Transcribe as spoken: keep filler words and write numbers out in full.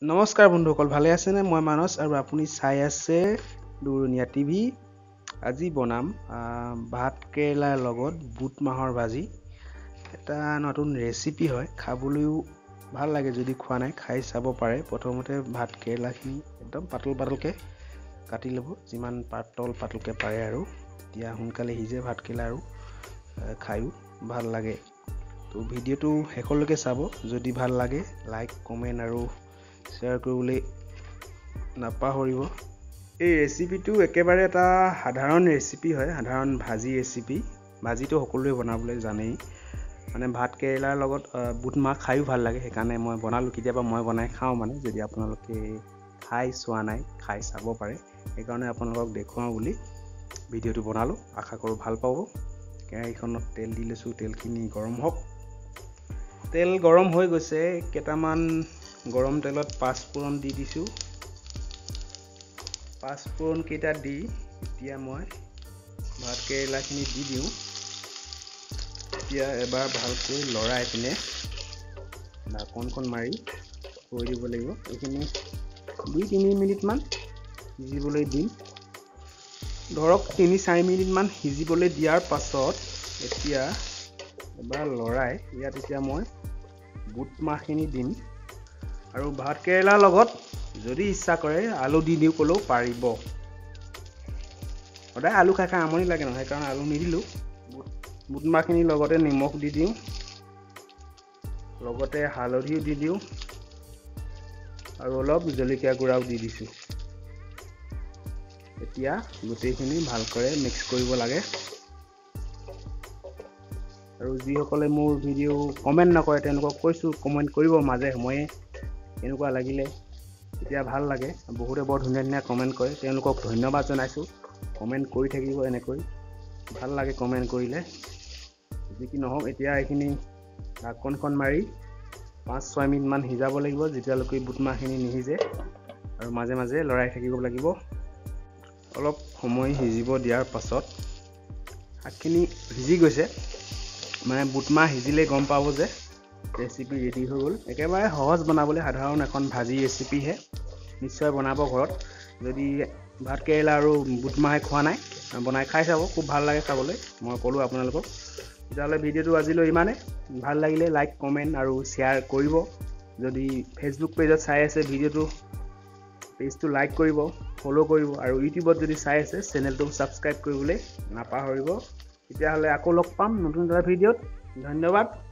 নমস্কাৰ বন্ধুসকল, ভালে আছেনে? মই মানস আৰু আপুনি চাই আছে দুৰণীয়া টিভি। আজি বনাম ভাত কেৰেলাৰ লগত বুট মাহৰ ভাজি। এটা নতুন ৰেচিপি হয়, খাবলৈও ভাল লাগে। যদি খোৱা নাই খাই চাব পাৰে। প্ৰথমতে ভাত কেৰেলাখিনি একদম পাতল পাতলকৈ কাটি ল'ব, যিমান পাতল পাতলকৈ পাৰে আৰু এতিয়া সোনকালে সিজে ভাত কেৰেলা আৰু খায়ো ভাল লাগে। তো ভিডিঅ'টো শেষলৈকে চাব। যদি ভাল লাগে লাইক কমেণ্ট আৰু শ্বেয়াৰ কৰিবলৈ নাপাহৰিব। এই ৰেচিপিটো একেবাৰে এটা সাধাৰণ ৰেচিপি হয়, সাধাৰণ ভাজি ৰেচিপি। ভাজিটো সকলোৱে বনাবলৈ জানেই, মানে ভাত কেৰেলাৰ লগত বুট মাহ খায়ো ভাল লাগে, সেইকাৰণে মই বনালোঁ। কেতিয়াবা মই বনাই খাওঁ, মানে যদি আপোনালোকে খাই চোৱা নাই খাই চাব পাৰে, সেইকাৰণে আপোনালোকক দেখুৱাওঁ বুলি ভিডিঅ'টো বনালোঁ। আশা কৰোঁ ভাল পাব। কেৰাহীখনত তেল দি লৈছোঁ, তেলখিনি গৰম হওক। তেল গৰম হৈ গৈছে, কেইটামান গৰম তেলত পাঁচফোৰণ দি দিছোঁ। পাঁচফোৰণ কেইটা দি এতিয়া মই ভাত কেৰেলাখিনি দি দিওঁ। এতিয়া এবাৰ ভালকৈ লৰাই পিনে ঢাকনখন মাৰি থৈ দিব লাগিব। এইখিনি দুই তিনি মিনিটমান সিজিবলৈ দিম। ধৰক তিনি চাৰি মিনিটমান সিজিবলৈ দিয়াৰ পাছত এতিয়া এবাৰ লৰাই ইয়াত এতিয়া মই বুট মাহখিনি দিম। আৰু ভাত কেৰেলাৰ লগত যদি ইচ্ছা কৰে আলু দি দিওঁ ক'লেও পাৰিব। সদায় আলু খাই খাই আমনি লাগে নহয়, সেইকাৰণে আলু নিদিলোঁ। বুট মাহখিনিৰ লগতে নিমখ দি দিওঁ, লগতে হালধিও দি দিওঁ আৰু অলপ জলকীয়া গুড়াও দি দিছোঁ। এতিয়া গোটেইখিনি ভালকৈ মিক্স কৰিব লাগে। আৰু যিসকলে মোৰ ভিডিঅ' কমেণ্ট নকৰে তেওঁলোকক কৈছোঁ, কমেণ্ট কৰিব মাজে সময়ে। এনেকুৱা লাগিলে এতিয়া ভাল লাগে। বহুতে বৰ ধুনীয়া ধুনীয়া কমেণ্ট কৰে, তেওঁলোকক ধন্যবাদ জনাইছোঁ। কমেণ্ট কৰি থাকিব এনেকৈ, ভাল লাগে কমেণ্ট কৰিলে। যি কি নহওক, এতিয়া এইখিনি ঢাকনখন মাৰি পাঁচ ছয় মিনিটমান সিজাব লাগিব, যেতিয়ালৈকে বুট মাহখিনি নিসিজে। আৰু মাজে মাজে লৰাই থাকিব লাগিব। অলপ সময় সিজিব দিয়াৰ পাছত শাকখিনি সিজি গৈছে, মানে বুট মাহ সিজিলে গম পাব যে ৰেচিপি ৰেডি হৈ গ'ল। একেবাৰে সহজ বনাবলৈ, সাধাৰণ এখন ভাজি ৰেচিপিহে। নিশ্চয় বনাব ঘৰত। যদি ভাত কেৰেলা আৰু বুট মাহে খোৱা নাই বনাই খাই চাব, খুব ভাল লাগে খাবলৈ। মই ক'লোঁ আপোনালোকক। তেতিয়াহ'লে ভিডিঅ'টো আজিলৈ ইমানেই। ভাল লাগিলে লাইক কমেণ্ট আৰু শ্বেয়াৰ কৰিব। যদি ফেচবুক পেজত চাই আছে ভিডিঅ'টো, পেজটো লাইক কৰিব, ফ'ল' কৰিব। আৰু ইউটিউবত যদি চাই আছে চেনেলটো ছাবস্ক্ৰাইব কৰিবলৈ নাপাহৰিব। তেতিয়াহ'লে আকৌ লগ পাম নতুন এটা ভিডিঅ'ত। ধন্যবাদ।